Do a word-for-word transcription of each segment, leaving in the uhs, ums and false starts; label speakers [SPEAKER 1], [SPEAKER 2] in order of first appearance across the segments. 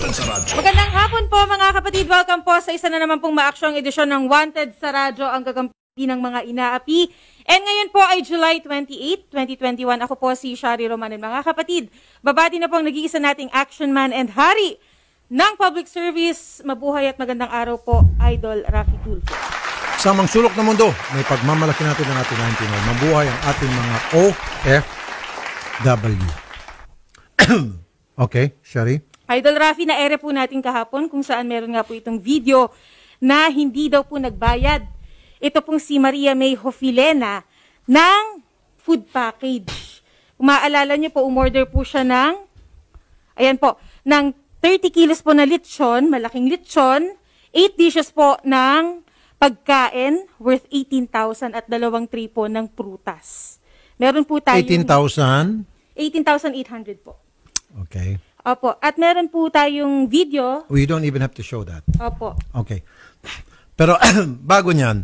[SPEAKER 1] Wanted sa Radyo.
[SPEAKER 2] Magandang hapon po mga kapatid. Welcome po sa isa na naman pong maaksyong edisyon ng Wanted sa Radyo, ang gagampi ng mga inaapi. And ngayon po ay July twenty-eighth, twenty twenty-one. Ako po si Shari Romanen. Mga kapatid, babati na po ang nag-iisa nating action man and hari ng public service. Mabuhay at magandang araw po, Idol Rafi Tulfo.
[SPEAKER 3] Sa mga sulok ng mundo, may pagmamalaki natin ng ating ninety-nine. Mabuhay ang ating mga O F W. Okay, Shari?
[SPEAKER 2] Idol Rafi, na-ere po natin kahapon kung saan meron nga po itong video na hindi daw po nagbayad. Ito pong si Maria May Hofilena ng food package. Kung maaalala nyo po, umorder po siya ng, ayan po, ng thirty kilos po na lechon, malaking lechon, eight dishes po ng pagkain worth eighteen thousand at dalawang tray po ng prutas. Meron po tayong
[SPEAKER 3] eighteen thousand?
[SPEAKER 2] eighteen thousand eight hundred po.
[SPEAKER 3] Okay.
[SPEAKER 2] Opo. At meron po tayong video.
[SPEAKER 3] We don't even have to show that.
[SPEAKER 2] Opo.
[SPEAKER 3] Okay. Pero bago niyan,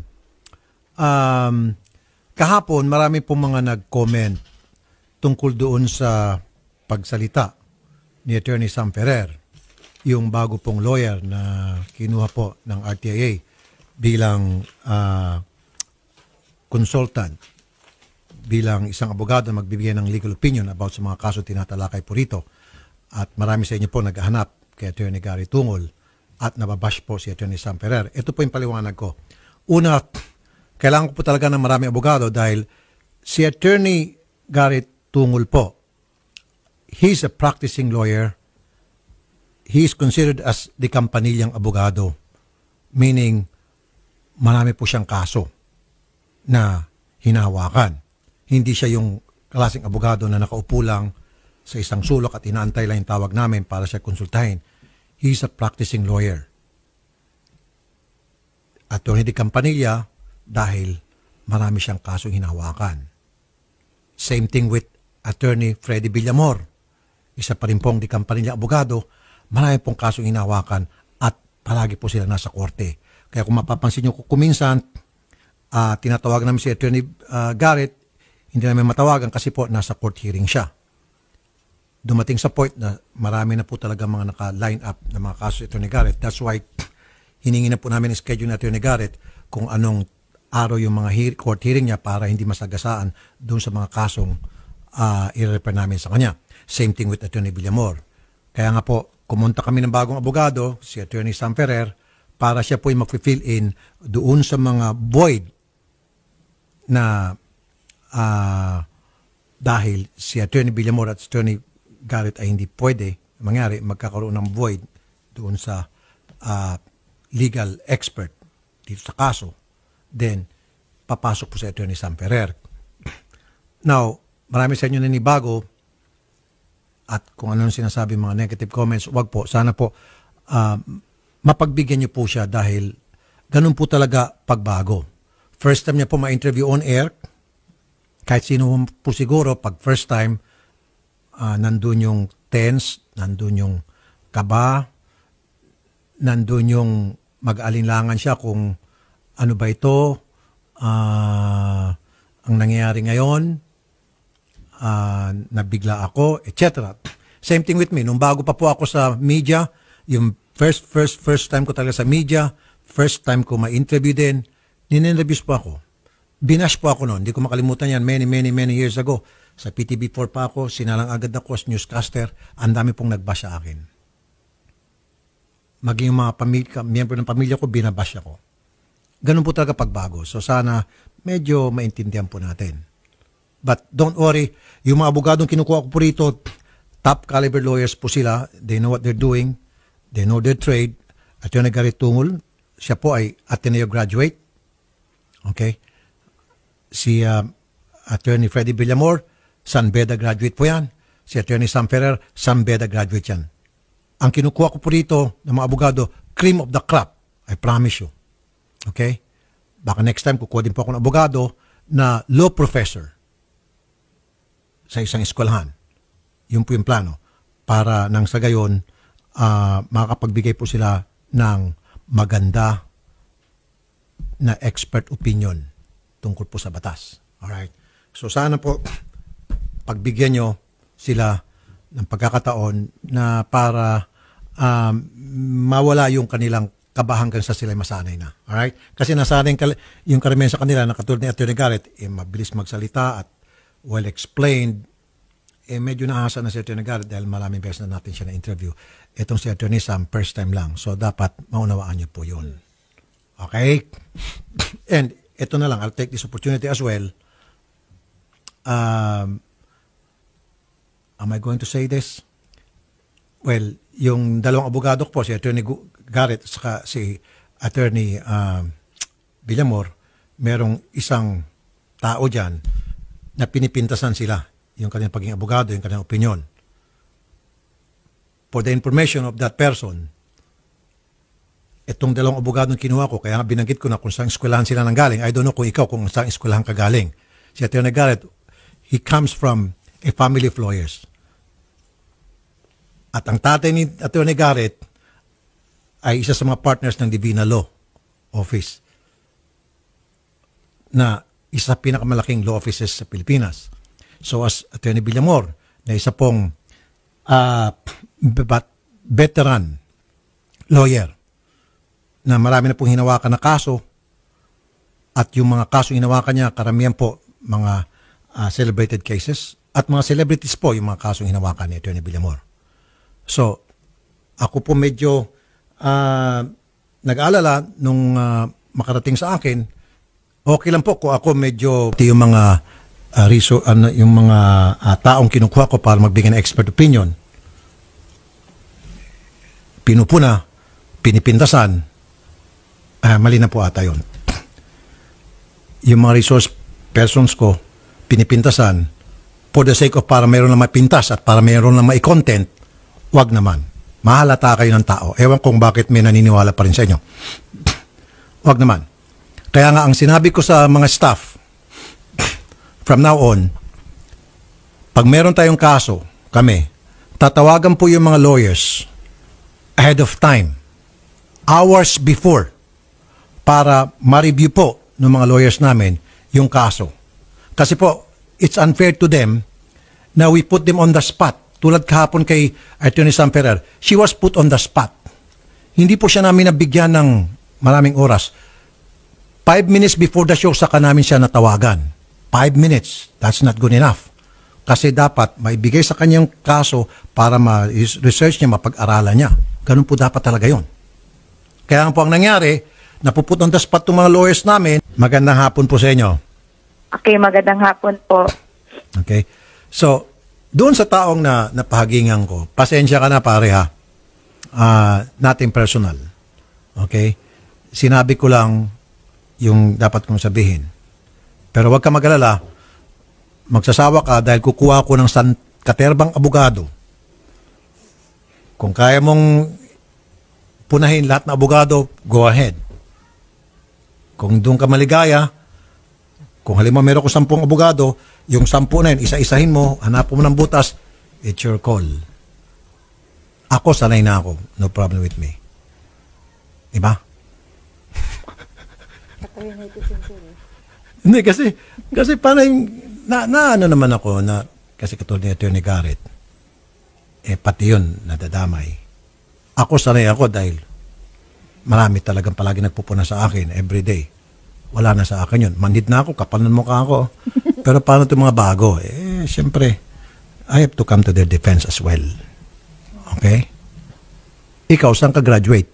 [SPEAKER 3] um, kahapon marami pong mga nag-comment tungkol doon sa pagsalita ni Attorney Sam Ferrer, yung bago pong lawyer na kinuha po ng R T I A bilang uh, consultant, bilang isang abogado na magbibigay ng legal opinion about sa mga kaso tinatalakay po rito. At marami sa inyo po naghahanap kay Attorney Gary Tungol at nababash po si Attorney Sam Ferrer. Ito po yung paliwanag ko. Una, kailangan ko po talaga ng marami abogado dahil si Attorney Gary Tungol po, he's a practicing lawyer. He is considered as the kampanilyang abogado. Meaning, marami po siyang kaso na hinahawakan. Hindi siya yung klaseng abogado na nakaupo lang sa isang sulok at inaantay lang yung tawag namin para siya konsultahin. He's a practicing lawyer. Attorney de Campanilla dahil marami siyang kasong hinahawakan. Same thing with Attorney Freddy Villamor. Isa pa rin pong de Campanilla abogado, marami pong kasong hinahawakan at palagi po sila nasa korte. Kaya kung mapapansin nyo, kuminsan, uh, tinatawag namin si Attorney uh, Garrett, hindi namin matawagan kasi po nasa court hearing siya. Dumating sa point na marami na po talaga mga naka-line up na mga kaso ito ni Garrett. That's why hiningi na po namin ang schedule na ito ni Garrett kung anong araw yung mga he- court hearing niya para hindi masagasaan doon sa mga kasong uh, i-refer namin sa kanya. Same thing with Attorney Villamor. Kaya nga po, kumunta kami ng bagong abogado, si Attorney Sam Ferrer, para siya po yung mag-fill in doon sa mga void na uh, dahil si Attorney Villamor at Attorney Garrett ay hindi pwede mangyari, magkakaroon ng void doon sa uh, legal expert dito sa kaso, then papasok po sa Attorney Sam Ferrer. Now, marami sa inyo nanibago at kung ano sinasabi mga negative comments, wag po, sana po uh, mapagbigyan niyo po siya dahil ganun po talaga pagbago. First time niya po ma-interview on air, kahit sino po siguro, pag first time, Uh, nandun yung tense, nandun yung kaba, nandun yung mag-alinlangan siya kung ano ba ito, uh, ang nangyayari ngayon, uh, nabigla ako, et cetera. Same thing with me. Nung bago pa po ako sa media, yung first, first, first time ko talaga sa media, first time ko ma-interview din, nin-interviews po ako. Binash po ako noon. Hindi ko makalimutan yan many, many, many years ago. Sa P T V four pa ako, sinalang agad ako as newscaster, ang dami pong nagbash sa akin. Maging yung mga pamilya, miyembro ng pamilya ko, binabash ako. Ganun po talaga pagbago. So sana medyo maintindihan po natin. But don't worry, yung mga abogadong kinukuha ko po rito, top caliber lawyers po sila. They know what they're doing. They know their trade. Attorney Gary Tungol, siya po ay Ateneo graduate. Okay? Si uh, Attorney Freddy Villamor, San Beda graduate po yan. Si Attorney Sam Ferrer, San Beda graduate yan. Ang kinukuha ko po rito ng mga abogado, cream of the crop. I promise you. Okay? Baka next time kukuha din po ako ng abogado na law professor sa isang eskwelahan. Yun po yung plano. Para nang sa gayon, uh, makakapagbigay po sila ng maganda na expert opinion tungkol po sa batas. Alright? So sana po, pagbigyan nyo sila ng pagkakataon na para um, mawala yung kanilang kabahan hanggang sa sila masanay na. Alright? Kasi nasanay kal- yung karamihan sa kanila na katulad ni Attorney Garrett, eh, mabilis magsalita at well explained. Eh, medyo naasa na si Attorney Garrett dahil maraming beses na natin siya na-interview. Itong si Attorney Sam, first time lang. So, dapat maunawaan niyo po yun. Okay? And ito na lang, I'll take this opportunity as well. Um, am I going to say this? Well, yung dalawang abogado ko po, si Attorney Garrett at si Attorney uh, Villamor, merong isang tao dyan na pinipintasan sila yung kanilang pagiging abogado, yung kanilang opinion. For the information of that person, itong dalawang abogadong kinuha ko, kaya nga binanggit ko na kung saan eskwelahan sila nang galing. I don't know kung ikaw kung saan eskwelahan ka galing. Si Attorney Garrett, he comes from a family of lawyers. At ang tatay ni Attorney Garrett ay isa sa mga partners ng Divina Law Office na isa sa pinakamalaking law offices sa Pilipinas. So as Attorney Villamor, na isa pong uh, veteran lawyer na marami na pong hinawakan na kaso at yung mga kaso hinawakan niya, karamihan po mga uh, celebrated cases at mga celebrities po yung mga kasong hinawakan ni Attorney Villamor. So, ako po medyo uh, nag-aalala nung uh, makarating sa akin, okay lang po kung ako medyo yung mga uh, reso, uh, yung mga uh, taong kinukuha ko para magbigay ng expert opinion. Pinupuna, pinipintasan, uh, mali na po ata yun. Yung mga resource persons ko, pinipintasan for the sake of para mayroon lang mapintas at para mayroon lang mai-content, wag naman. Mahalata kayo ng tao. Ewan kung bakit may naniniwala pa rin sa inyo. Wag naman. Kaya nga ang sinabi ko sa mga staff, from now on, pag meron tayong kaso, kami, tatawagan po yung mga lawyers ahead of time, hours before, para ma-review po ng mga lawyers namin yung kaso. Kasi po, it's unfair to them na we put them on the spot. Tulad kahapon kay Attorney Sam Ferrer, she was put on the spot. Hindi po siya namin nabigyan ng maraming oras. Five minutes before the show, saka namin siya natawagan. Five minutes. That's not good enough. Kasi dapat maibigay sa kanyang kaso para ma-research niya, mapag-aralan niya. Ganun po dapat talaga yun. Kaya po ang nangyari, napuput on the spot ng mga lawyers namin. Magandang hapon po sa inyo.
[SPEAKER 1] Okay, magandang hapon po.
[SPEAKER 3] Okay. So, doon sa taong na napahagingan ko, pasensya ka na pare ha, uh, natin personal. Okay? Sinabi ko lang yung dapat kong sabihin. Pero wag ka mag-alala, magsasawa ka dahil kukuha ko ng san katerbang abogado. Kung kaya mong punahin lahat ng abogado, go ahead. Kung doon ka maligaya, kung halimbawa meron ko sampung abogado, yung sampu na yun, isa-isahin mo, hanapin mo ng butas, it's your call. Ako, sanay na ako. No problem with me. Diba? Hindi, kasi, kasi paano yung, na, na ano naman ako, na, kasi katulad ni Attorney Garrett, eh, pati yun, nadadamay. Ako, sanay ako dahil marami talagang palagi nagpupuna sa akin everyday. Wala na sa akin yun. Manhid na ako, kapal ng mukha ako. Pero paano itong mga bago? Eh, siyempre, I have to come to their defense as well. Okay? Ikaw, saan ka graduate?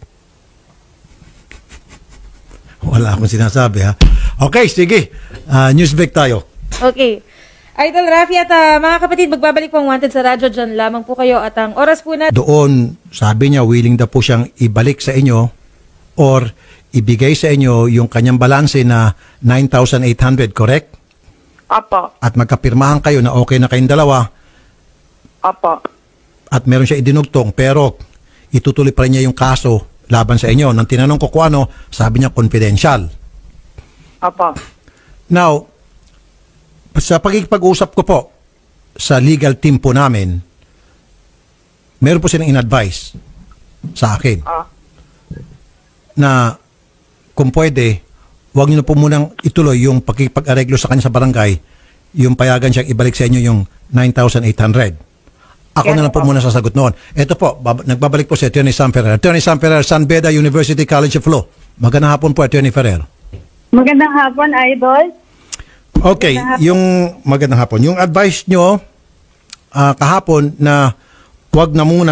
[SPEAKER 3] Wala akong sinasabi, ha? Okay, sige. Uh, Newsbreak tayo.
[SPEAKER 2] Okay. Idol Rafi at uh, mga kapatid, magbabalik po ang Wanted sa radyo. Diyan lamang po kayo at ang oras po na...
[SPEAKER 3] Doon, sabi niya, willing na po siyang ibalik sa inyo or ibigay sa inyo yung kanyang balanse na nine thousand eight hundred, correct?
[SPEAKER 1] Opo.
[SPEAKER 3] At magkapirmahan kayo na okay na kayong dalawa.
[SPEAKER 1] Opo.
[SPEAKER 3] At meron siya idinugtong, pero itutuloy pa rin niya yung kaso laban sa inyo. Nang tinanong ko kung ano, sabi niya confidential.
[SPEAKER 1] Opo.
[SPEAKER 3] Now, sa pagkikipag-usap ko po sa legal team po namin, meron po silang in-advise sa akin
[SPEAKER 1] Ah.
[SPEAKER 3] na kung pwede, huwag niyo na po munang ituloy yung pagkikipag-areglo sa kanya sa barangay, yung payagan siyang ibalik sa inyo yung nine thousand eight hundred. Ako
[SPEAKER 1] Yes
[SPEAKER 3] na lang po
[SPEAKER 1] po.
[SPEAKER 3] muna sasagot noon. Ito po, bab- nagbabalik po si Attorney Sam Ferrer. Attorney Sam Ferrer, San Beda University College of Law. Magandang hapon po, Attorney Ferrer.
[SPEAKER 4] Magandang hapon, Idol.
[SPEAKER 3] Okay, yung magandang hapon. Yung advice nyo ah, kahapon na huwag na muna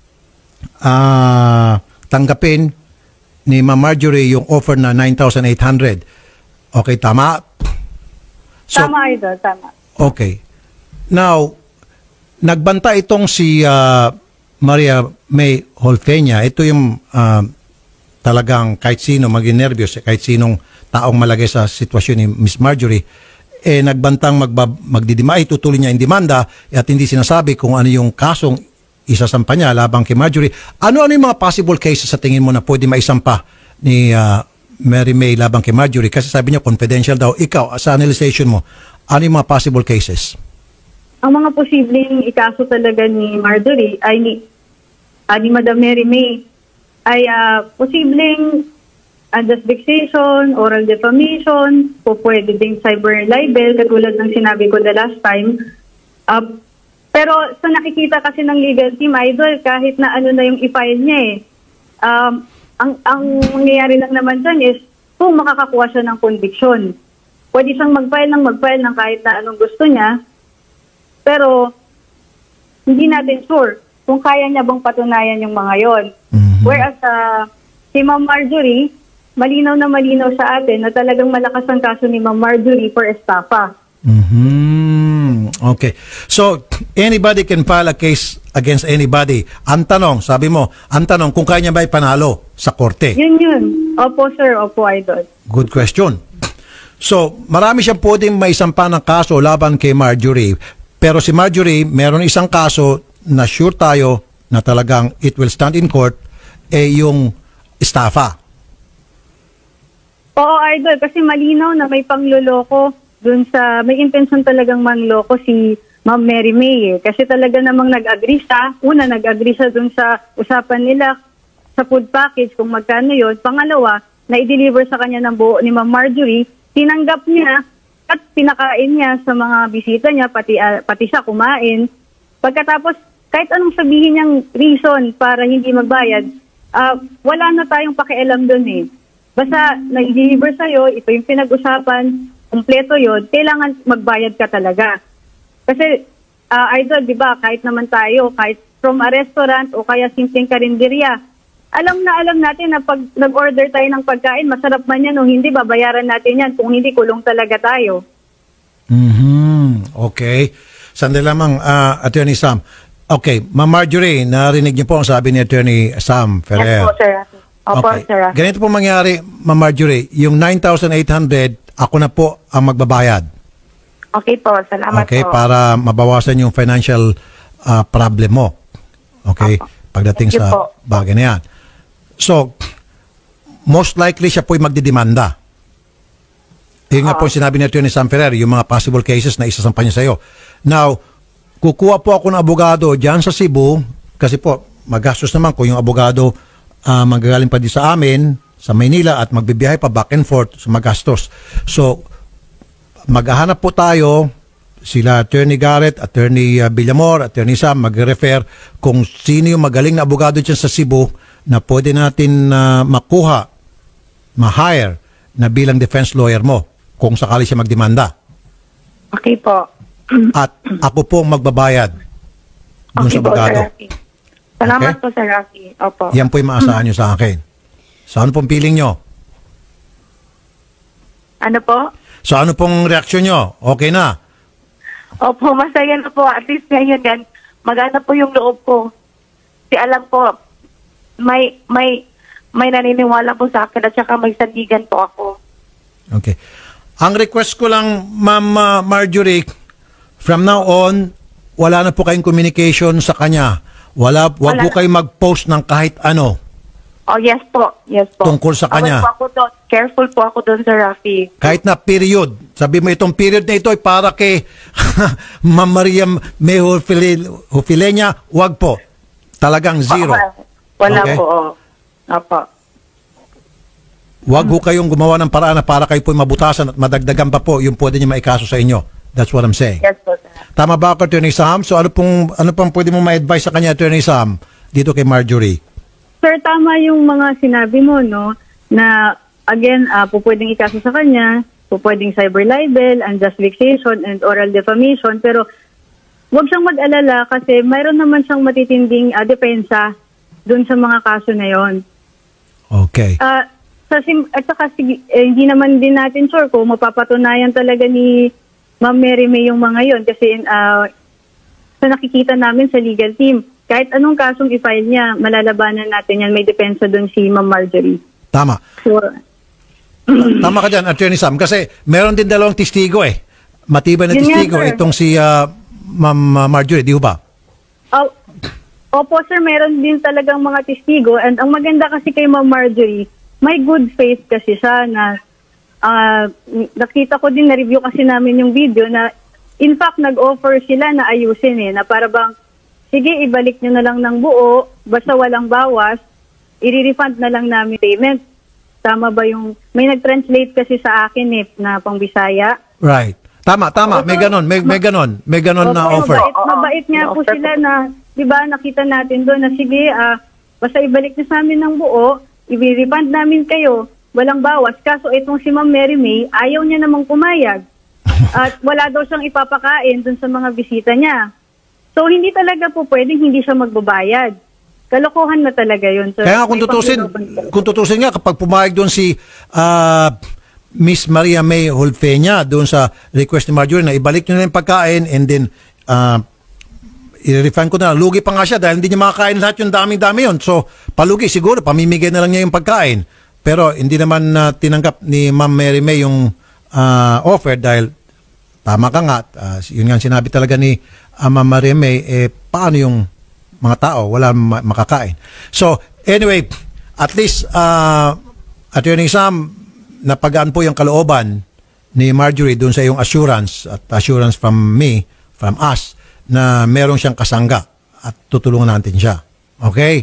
[SPEAKER 3] ah, tanggapin ni Ma'am Marjorie yung offer na nine thousand eight hundred. Okay, tama? So,
[SPEAKER 4] Tama, Idol, tama.
[SPEAKER 3] okay. Now, nagbanta itong si ah, Maria May Holfeña. Ito yung ah, talagang kahit sino maging nervyos, kahit sinong taong malagay sa sitwasyon ni Miss Marjorie, eh nagbantang magba, magdidima, itutuloy niya yung demanda at hindi sinasabi kung ano yung kasong isasampa niya labang kay Marjorie. Ano-ano yung mga possible cases sa tingin mo na pwede maisampa ni ah, Mary May labang kay Marjorie? Kasi sabi niya confidential daw. Ikaw, sa analyzation mo, ano yung mga possible cases?
[SPEAKER 4] Ang mga posibleng ikaso talaga ni Marjorie ay ni, ah, ni Madam Mary May ay ah, posibleng unjust vexation, oral defamation, po pwede ding cyber libel, katulad ng sinabi ko the last time. Ah, pero sa nakikita kasi ng legal team, Idol, kahit na ano na yung i-file niya eh, um, ang, ang mangyayari lang naman dyan is kung makakakuha siya ng conviction. Pwede siyang mag-file ng mag-file ng kahit na anong gusto niya, pero hindi natin sure kung kaya niya bang patunayan yung mga yon.
[SPEAKER 3] Mhm.
[SPEAKER 4] Whereas uh, si Ma'am Marjorie, malinaw na malinaw sa atin na talagang malakas ang kaso ni Ma'am Marjorie for estafa.
[SPEAKER 3] Mhm. Okay. So, anybody can file a case against anybody. Ang tanong, sabi mo, ang tanong kung kaya niya ba ipanalo sa korte.
[SPEAKER 4] Yun yun. Opo sir, opo Idol.
[SPEAKER 3] Good question. So, marami siyang pwedeng maisampa ng kaso laban kay Marjorie. Pero si Marjorie, meron isang kaso na sure tayo na talagang it will stand in court, eh yung estafa.
[SPEAKER 4] Oo Idol, kasi malinaw na may pangloloko dun sa, may intention talagang manloko si Ma'am Mary May eh. Kasi talaga namang nag-agree siya. Una, nag-agree siya dun sa usapan nila sa food package kung magkano yun. Pangalawa, na i-deliver sa kanya ng buo ni Ma'am Marjorie, tinanggap niya at pinakain niya sa mga bisita niya, pati, uh, pati siya kumain. Pagkatapos, kahit anong sabihin niyang reason para hindi magbayad, uh, wala na tayong pakialam dun eh. Basta na-deliver sa'yo, ito yung pinag-usapan, kumpleto yun, kailangan magbayad ka talaga. Kasi, uh, Idol, di ba, kahit naman tayo, kahit from a restaurant o kaya simpleng karinderya, alam na alam natin na pag nag-order tayo ng pagkain, masarap man yan o hindi, babayaran natin yan. Kung hindi, kulong talaga tayo.
[SPEAKER 3] Mhm. Okay. Sandali lamang, ah, Attorney Sam. Okay, Ma'am Marjorie, narinig niyo po ang sabi ni Attorney Sam Ferrer.
[SPEAKER 1] Yes po, sir. Opo,
[SPEAKER 3] Okay.
[SPEAKER 1] sir.
[SPEAKER 3] Ganito po mangyari, Ma'am Marjorie, yung nine thousand eight hundred, ako na po ang magbabayad.
[SPEAKER 1] Okay po, salamat
[SPEAKER 3] Okay,
[SPEAKER 1] po.
[SPEAKER 3] para mabawasan yung financial ah, problem mo. Okay,
[SPEAKER 1] Opo.
[SPEAKER 3] pagdating
[SPEAKER 1] Thank you
[SPEAKER 3] sa
[SPEAKER 1] po.
[SPEAKER 3] bagay na yan. So, most likely siya po'y magdidemanda. Yung nga po yung sinabi ni Attorney Sam Ferrer, yung mga possible cases na isasampa niya sa iyo. Now, kukuha po ako ng abogado dyan sa Cebu, kasi po, magastos naman kung yung abogado ah, magagaling pa di sa amin, sa Maynila, at magbibiyahe pa back and forth, so magastos. So, maghahanap po tayo, sila Attorney Garrett, Attorney uh, Villamor, Attorney Sam, mag-refer kung sino yung magaling na abogado dyan sa Cebu na pwede natin uh, makuha, ma-hire na bilang defense lawyer mo kung sakali siya magdemanda.
[SPEAKER 1] Okay po.
[SPEAKER 3] At ako po ang magbabayad dun
[SPEAKER 1] Okay
[SPEAKER 3] sa
[SPEAKER 1] po, Sir
[SPEAKER 3] abogado.
[SPEAKER 1] Rafi. Salamat
[SPEAKER 3] Okay?
[SPEAKER 1] po, Sir Rafi. Opo.
[SPEAKER 3] Yan po yung maasahan nyo sa akin. So ano pong feeling nyo?
[SPEAKER 1] Ano po?
[SPEAKER 3] So ano pong reaksyon nyo? Okay na?
[SPEAKER 1] Opo, masaya na po. At least ngayon yan, magana po yung loob ko. Kasi alam po, may, may, may naniniwala po sa akin at saka may sandigan po ako.
[SPEAKER 3] Okay. Ang request ko lang, Ma'am uh, Marjorie, from now on, wala na po kayong communication sa kanya. Wala, wag
[SPEAKER 1] Wala
[SPEAKER 3] po
[SPEAKER 1] na.
[SPEAKER 3] kayo mag-post ng kahit ano.
[SPEAKER 1] Oh, yes po. Yes po.
[SPEAKER 3] Tungkol sa kanya.
[SPEAKER 1] Aware po ako doon. Careful po ako doon, Sir Rafi.
[SPEAKER 3] Kahit na period. Sabi mo itong period na ito ay para kay Ma'am Maria May Hofilena, wag po. Talagang zero.
[SPEAKER 1] Wala
[SPEAKER 3] Okay.
[SPEAKER 1] po. Oh. Opo.
[SPEAKER 3] Wag ho kayong gumawa ng paraan na para kayo po mabutasan at madagdagan pa po yung pwede niya maikaso sa inyo. That's what I'm saying.
[SPEAKER 1] Yes po, Sir.
[SPEAKER 3] Tama ba ako, Attorney Sam? So ano pong, ano pong pwede mo ma-advise sa kanya, Attorney Sam, dito kay Marjorie?
[SPEAKER 4] Sir, tama yung mga sinabi mo, no? Na, again, uh, po pwedeng ikaso sa kanya, po pwedeng cyber libel, unjust vexation, and oral defamation. Pero, huwag siyang mag-alala kasi mayroon naman siyang matitinding uh, depensa dun sa mga kaso na yon.
[SPEAKER 3] Okay.
[SPEAKER 4] Uh, sa sim- at saka, sige, eh, hindi naman din natin sure kung mapapatunayan talaga ni Ma'am Mary May yung mga yon. Kasi, uh, sa nakikita namin sa legal team, kahit anong kasong i-file niya, malalabanan natin yan. May depensa doon si Ma'am Marjorie.
[SPEAKER 3] Tama.
[SPEAKER 4] So,
[SPEAKER 3] Tama ka dyan, Attorney Sam. Kasi meron din dalawang testigo eh. Matibay na
[SPEAKER 4] Yun nga,
[SPEAKER 3] testigo.
[SPEAKER 4] sir.
[SPEAKER 3] Itong si uh, Ma'am Marjorie, di ba?
[SPEAKER 4] oh, opo sir, meron din talagang mga testigo. And ang maganda kasi kay Ma'am Marjorie, may good faith kasi siya na uh, nakita ko din, na-review kasi namin yung video na in fact, nag-offer sila na ayusin eh. Na para bang, sige, ibalik nyo na lang ng buo, basta walang bawas, i-refund na lang namin payment. Tama ba yung, may nag-translate kasi sa akin eh, na pang Bisaya.
[SPEAKER 3] Right. Tama, tama. May ganon, may, may ganon. May ganon na
[SPEAKER 4] Opo,
[SPEAKER 3] offer.
[SPEAKER 4] Mabait, mabait nga po sila na, di ba, nakita natin doon na sige, ah, basta ibalik nyo sa amin ng buo, i-refund namin kayo, walang bawas. Kaso itong si Ma'am Mary May, ayaw niya namang pumayag. At wala daw siyang ipapakain doon sa mga bisita niya. So, hindi talaga po pwedeng hindi siya magbabayad. Kalokohan na talaga yun. So,
[SPEAKER 3] Kaya nga kung
[SPEAKER 4] may
[SPEAKER 3] tutusin,
[SPEAKER 4] pagluloban
[SPEAKER 3] kung tutusin nga, kapag pumayag doon si uh, Miss Maria May Holfeña doon sa request ni Marjorie na ibalik nyo na yung pagkain and then uh, i-refund ko na. Lugi pa nga siya dahil hindi niya makakain lahat yung daming-dami yun. So, palugi siguro, pamimigay na lang niya yung pagkain. Pero hindi naman uh, tinanggap ni Ma'am Mary May yung uh, offer dahil tama ka nga, uh, yun nga sinabi talaga ni uh, Ma'am Maria May, eh, paano yung mga tao, wala ma- makakain. So, anyway, at least, uh, Attorney Sam, napagaan po yung kalooban ni Marjorie doon sa iyong assurance at assurance from me, from us, na meron siyang kasangga at tutulungan natin siya. Okay?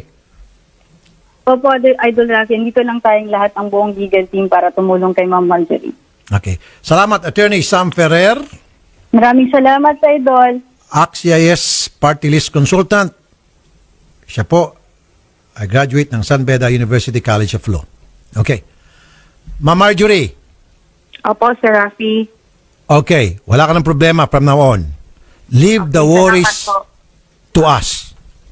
[SPEAKER 4] Opo, Idol Rafi, dito lang tayong lahat ang buong legal team para tumulong kay Ma'am Marjorie.
[SPEAKER 3] Okay. Salamat, Attorney Sam Ferrer,
[SPEAKER 4] Maraming salamat, Idol.
[SPEAKER 3] A C C I S Party List Consultant. Siya po ay graduate ng San Beda University College of Law. Okay. Ma'am Marjorie.
[SPEAKER 1] Opo, Sir Rafi.
[SPEAKER 3] Okay. Wala ka ng problema from now on. Leave the worries
[SPEAKER 1] Salamat po.
[SPEAKER 3] to us.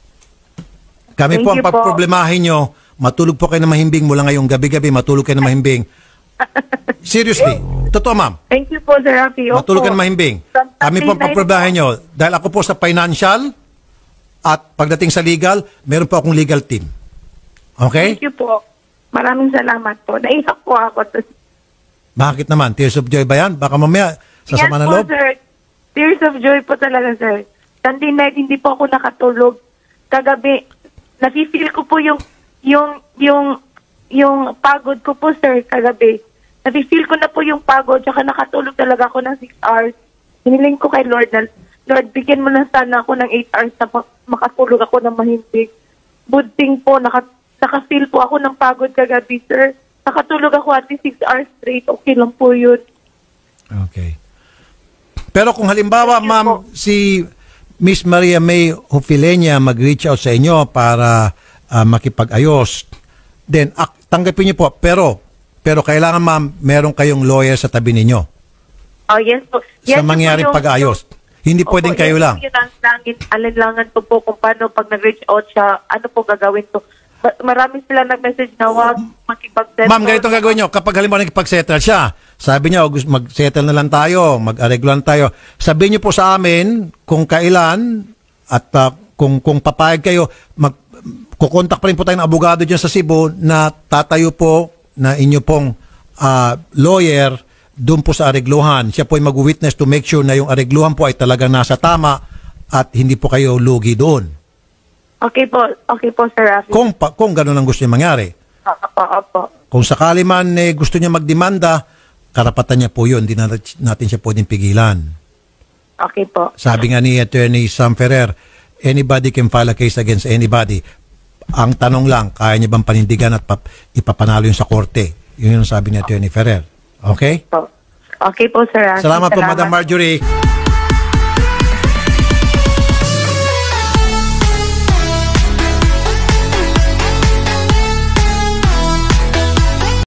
[SPEAKER 3] Kami
[SPEAKER 1] Thank
[SPEAKER 3] po ang
[SPEAKER 1] you po.
[SPEAKER 3] pagproblemahin nyo. Matulog po kayo na mahimbing mula ngayong gabi-gabi. Matulog kayo na mahimbing. Seriously. Totoo, ma'am.
[SPEAKER 1] Thank you po, Sir Rafi. Opo.
[SPEAKER 3] Matulog ka na mahimbing.
[SPEAKER 1] From
[SPEAKER 3] Kami po ang
[SPEAKER 1] Sunday night
[SPEAKER 3] pagproblemahin nyo. Dahil ako po sa financial at pagdating sa legal, meron po akong legal team. Okay?
[SPEAKER 1] Thank you po. Maraming salamat po. Naiyak po ako.
[SPEAKER 3] Bakit naman? Tears of joy ba yan? Baka mamaya sa sama ng
[SPEAKER 1] Yes po,
[SPEAKER 3] loob?
[SPEAKER 1] sir. Tears of joy po talaga, sir. Sunday night, hindi po ako nakatulog. Kagabi, nafe-feel ko po yung, yung, yung, yung pagod ko po, sir, kagabi. Nafe-feel ko na po yung pagod, tsaka nakatulog talaga ako ng six hours. Hiniling ko kay Lord na, Lord, bigyan mo na sana ako ng eight hours na pa- makatulog ako ng mahimbing. Good thing po, naka, naka-feel po ako ng pagod kagabi, sir. Nakatulog ako at least six hours straight. Okay lang po yun.
[SPEAKER 3] Okay. Pero kung halimbawa,
[SPEAKER 1] Thank you
[SPEAKER 3] ma'am,
[SPEAKER 1] po.
[SPEAKER 3] si Miss Maria May Hofilenia mag-reach out sa inyo para ah, makipag-ayos, then ak- tanggapin niyo po. Pero, pero kailangan, ma'am, meron kayong lawyer sa tabi ninyo
[SPEAKER 1] Oh, yes po. Yes,
[SPEAKER 3] sa
[SPEAKER 1] yun po
[SPEAKER 3] mangyaring
[SPEAKER 1] yung-
[SPEAKER 3] pag-ayos. Hindi
[SPEAKER 1] Opo,
[SPEAKER 3] pwedeng kayo
[SPEAKER 1] yes,
[SPEAKER 3] lang.
[SPEAKER 1] Yun ang langit, alinlangan po po kung paano pag nag-reach out siya, ano po gagawin to. Ba- Marami sila nag-message na wag makipag-settle.
[SPEAKER 3] Ma'am, ganito ang gagawin nyo. Kapag halimbawa nakipag-settle siya, sabi niya, "Oh, gusto- mag-settle na lang tayo, mag-areglo lang tayo." Sabihin niyo po sa amin kung kailan at ah, kung kung papayag kayo, mag, kukontak pa rin po tayo ng abogado dyan sa Cebu na tatayo po na inyo pong ah, lawyer doon po sa aregluhan. Siya po ay mag-witness to make sure na yung aregluhan po ay talagang nasa tama at hindi po kayo lugi doon.
[SPEAKER 1] Okay po, okay po, Sir Rafi.
[SPEAKER 3] Kung, pa, kung gano'n ang gusto niya mangyari.
[SPEAKER 1] Opo, opo.
[SPEAKER 3] Kung sakali man eh, gusto niya magdemanda, karapatan niya po yun. Hindi na- natin siya pwedeng pigilan.
[SPEAKER 1] Okay po.
[SPEAKER 3] Sabi nga ni Attorney Sam Ferrer, anybody can file a case against anybody. Ang tanong lang, kaya niya bang panindigan at pap- ipapanalo yun sa korte? Yun yung sabi ni Attorney Ferrer. Okay?
[SPEAKER 1] Po. Okay po, Sir Rafi.
[SPEAKER 3] Salamat po, Madam Marjorie.